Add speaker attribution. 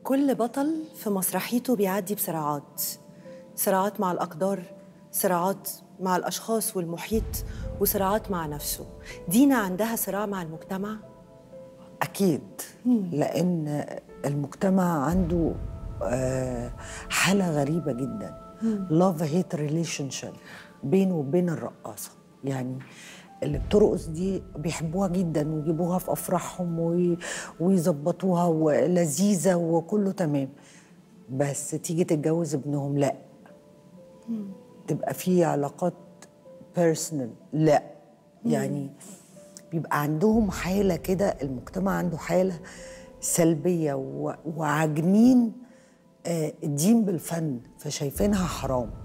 Speaker 1: كل بطل في مسرحيته بيعدي بصراعات، صراعات مع الأقدار، صراعات مع الأشخاص والمحيط، وصراعات مع نفسه. دينا عندها صراع مع المجتمع؟
Speaker 2: أكيد. لأن المجتمع عنده حالة غريبة جدا، لاف هيت ريليشن شيب بينه وبين الرقاصة. يعني اللي بترقص دي بيحبوها جدا ويجيبوها في أفراحهم ويظبطوها ولذيذة وكله تمام، بس تيجي تتجوز ابنهم لا، تبقى في علاقات بيرسونال لا. يعني بيبقى عندهم حالة كده، المجتمع عنده حالة سلبية وعاجنين الدين بالفن، فشايفينها حرام.